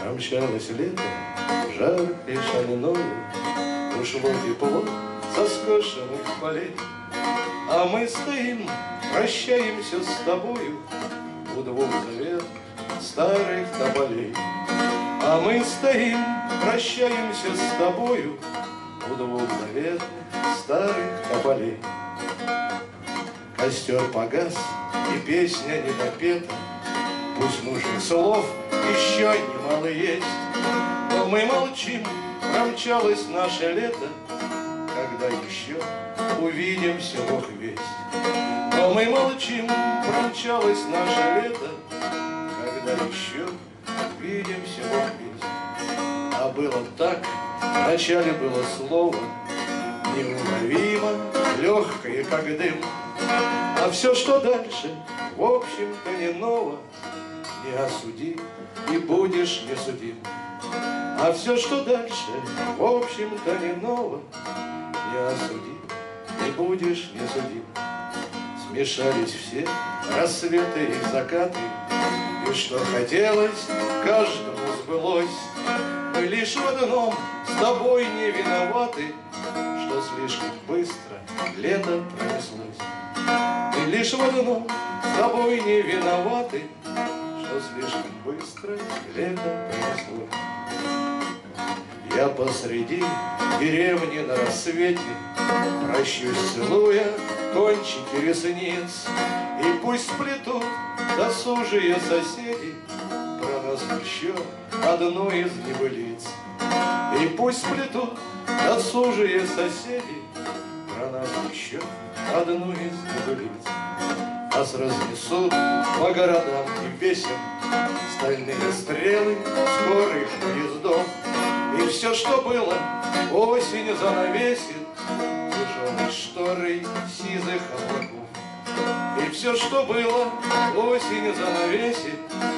Промчалось лето, жаркое, шальное, ушло тепло со скошенных полей. А мы стоим, прощаемся с тобою у двух завет старых тополей. А мы стоим, прощаемся с тобою у двух завет старых тополей. Костер погас, и песня не допета, пусть нужных слов еще немало есть, но мы молчим, промчалось наше лето, когда еще увидимся, Бог весть. Но мы молчим, промчалось наше лето, когда еще увидимся, Бог весть. А было так, вначале было слово, неуловимо, легкое, как дым. А все, что дальше, в общем-то не ново, не осуди, и будешь не судим. А все, что дальше, в общем-то не ново, не осуди, и будешь не судим. Смешались все рассветы и закаты, и что хотелось, каждому сбылось. Мы лишь в одном с тобой не виноваты, что слишком быстро лето пронеслось. Мы лишь в одном с тобой не виноваты, что слишком быстро лето пронеслось. Я посреди деревни на рассвете прощусь, целуя кончики ресниц, и пусть сплетут досужие соседи про нас еще одну из небылиц. И пусть сплетут досужие соседи про нас еще одну из небылиц. Нас разнесут по городам и весям стальные стрелы скорых поездов, и все, что было, осень занавесит тяжелой шторой сизых облаков. И все, что было, осень занавесит